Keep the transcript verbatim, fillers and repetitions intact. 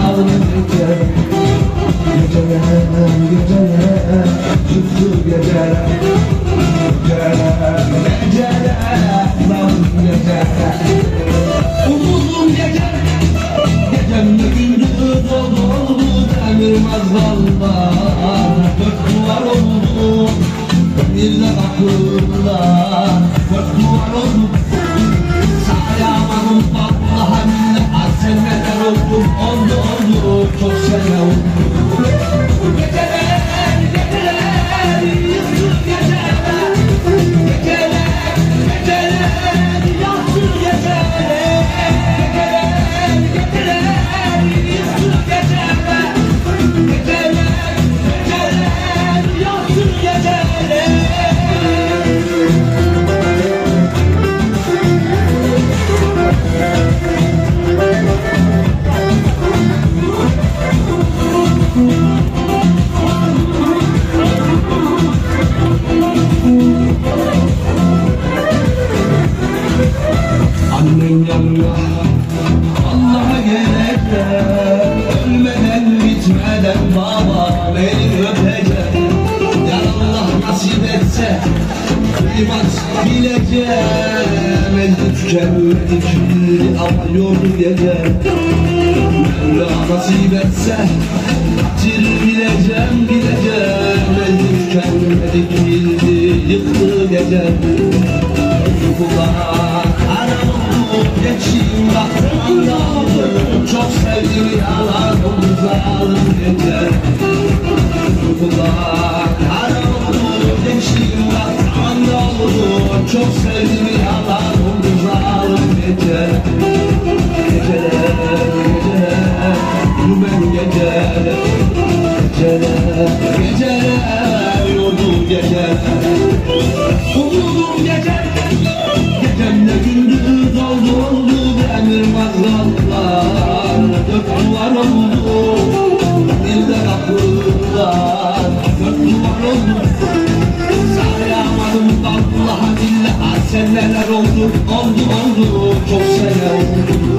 zalim gece. Geceler, geceler, çıktı geceler. Geceler, geceler, zalim gece. Umudum gece, gecemde gündüz oldu oldu demirmez dallar. Dört duvar oldu, bir de kapılar. Dört duvar oldu, sayamadım vallahi billahi. Seneler oldu, oldu oldu, çok sene oldu. Geceler, geceler, yıktı geceler. Geceler, geceler, yaktı geceler. Geceler, geceler, yıktı geceler. Geceler, geceler, yaktı geceler. Annen yanına Allah'a gerek de ölmeden bitmeden baba beni öpecek. Ya Allah nasip etse kıymat bileceğim. Elde tükenmedik ama yolu gece. Mevla nasip etse katir bileceğim bileceğim. Elde tükenmedik bildi yıktı gece. Uykular aramı geçeyim baktım dağıldım. Çok sevdim yalanım zalim gece. Uykular aramı geçeyim baktım dağıldım. Çok sevdim yalanım zalim gece. Geceler, geceler, yürümen geceler. Geceler, geceler, yolum geceler. Umudum geceler. Gecemde gündüz oldu oldu demirmez dallar. Dört duvar oldu, bir de kapılar. Dört duvar oldu, sayamadım vallahi billahi. Seneler oldu, oldu oldu, çok sene oldu.